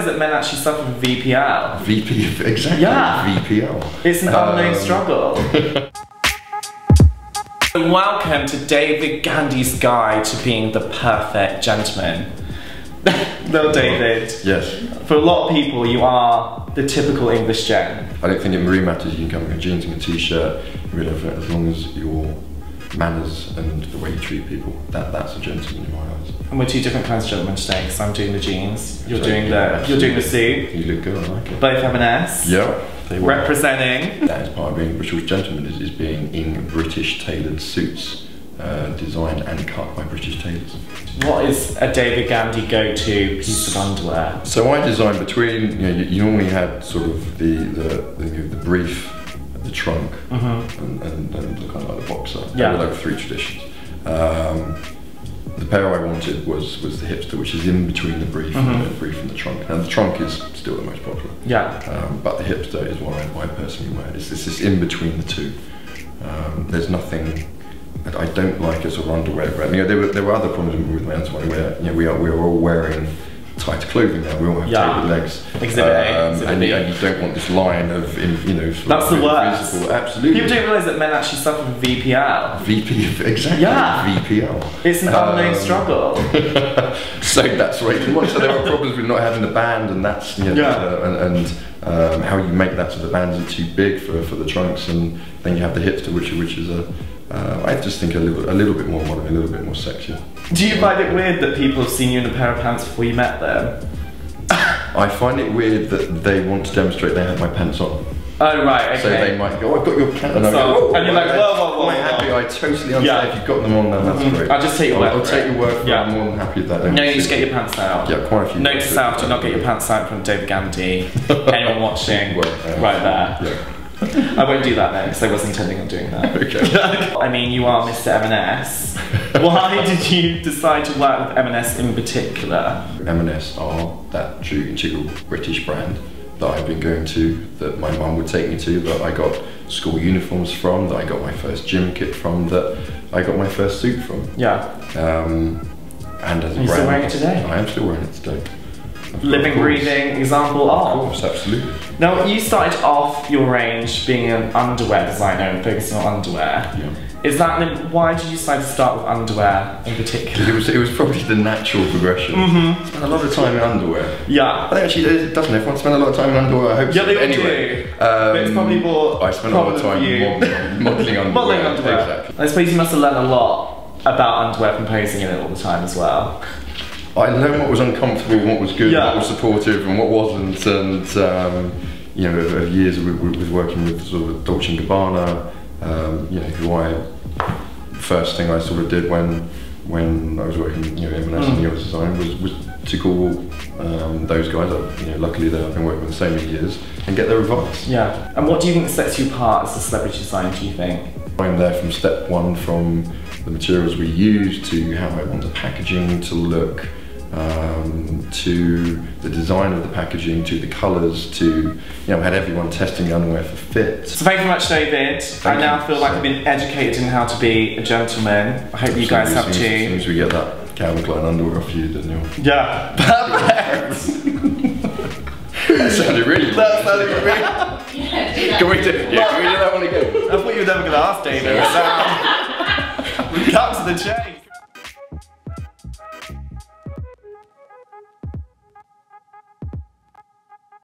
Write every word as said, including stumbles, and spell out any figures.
that men actually suffer from V P L? V P, exactly. Yeah. V P L. It's an unknown um, struggle. Welcome to David Gandy's guide to being the perfect gentleman. No, David. Yes. For a lot of people, you are the typical English gent. I don't think it really matters. You can come in jeans and a t-shirt, really, as long as your manners and the way you treat people, that that's a gentleman in my eyes. And we're two different kinds of gentlemen today, because I'm doing the jeans, you're So, doing the yeah, you're doing the suit. You look good, I like it. Both M and S. Yeah. They were. Representing. That is part of being a British gentleman, is, is being in British tailored suits, uh, designed and cut by British tailors. What is a David Gandy go-to piece of underwear? So I designed between, you know, you, you normally had sort of the the, the, the brief, the trunk, mm-hmm. and, and, and the kind of like the boxer. Yeah. There were like three traditions. Um, the pair I wanted was was the hipster, which is in between the brief, mm-hmm. and the brief and the trunk. And the trunk is still the most popular. Yeah. Um, but the hipster is what I, I personally wear. It's, it's just in between the two. Um, there's nothing that I don't like as sort of underwear brand. You know, there were there were other problems with men's underwear. You know, we are we are all wearing tighter clothing now. We all have yeah. tapered legs. Exhibit A, um, exhibit and, B. and you don't want this line of, in, you know, that's the worst. Visible. Absolutely. People don't realise that men actually suffer from V P L. V P, exactly. Yeah. V P L. It's an unknown um, struggle. So that's right. So there are problems with not having the band, and that's, you know, yeah. uh, and, and um, how you make that so the bands are too big for for the trunks, and then you have the hipster, which which is a uh, I just think a little a little bit more modern, a little bit more sexy. Do you find it weird that people have seen you in a pair of pants before you met them? I find it weird that they want to demonstrate they have my pants on. Oh right, okay. So they might go, oh, I've got your pants on. So, go, and you're like, whoa, whoa, whoa. I'm happy, I totally understand. Yeah. If you've got them on, then that's mm-hmm. great. I'll just take your word I'll, I'll take your word for yeah. it. I'm more than happy with that. No, you just get your pants out. Yeah, quite a few. Note to self, do not get your pants out from David Gandy. Anyone watching, well, uh, right there. Yeah. I won't do that then, because I was intending on doing that. Okay. I mean, you are Mister M and S. Why did you decide to work with M and S in particular? M and S are that true integral British brand that I've been going to, that my mum would take me to, that I got school uniforms from, that I got my first gym kit from, that I got my first suit from. Yeah. Um, and as a Are you brand, still wearing it today? I am still wearing it today. Living, breathing example of. Of course, absolutely. Now, you started off your range being an underwear designer and focusing on underwear. Yeah. Is that, why did you decide to start with underwear in particular? It was, it was probably the natural progression. Mm-hmm. I spent a lot of time in underwear. Yeah. I think actually it doesn't everyone spend a lot of time in underwear? I hope yeah, so. they anyway, do. Um, but it's probably more I spent a lot of time modelling, modelling underwear. Modelling underwear. Exactly. I suppose you must have learned a lot about underwear from posing in it all the time as well. I learned what was uncomfortable and what was good, yeah. what was supportive and what wasn't, and um, you know, over years with, with working with sort of Dolce and Gabbana, um, you know, who I, first thing I sort of did when when I was working, you know, M and S and U S design was, was to call um, those guys up, you know, luckily they've been working with so many years, and get their advice. Yeah, and what do you think sets you apart as a celebrity designer, do you think? I'm there from step one, from the materials we use to how I want the packaging to look, um, to the design of the packaging, to the colours, to, you know, I had everyone testing the underwear for fit. So thank you very much, David. Thank I now you. feel like I've been educated in how to be a gentleman. I hope you guys have too. As soon as we get that Calvin Klein underwear off you, then you'll... Yeah. Perfect! That sounded really good. That sounded really Yeah, do that. Can we do, yeah, can we do that one again? I thought you were never going to ask, David. So, we cut to the chase.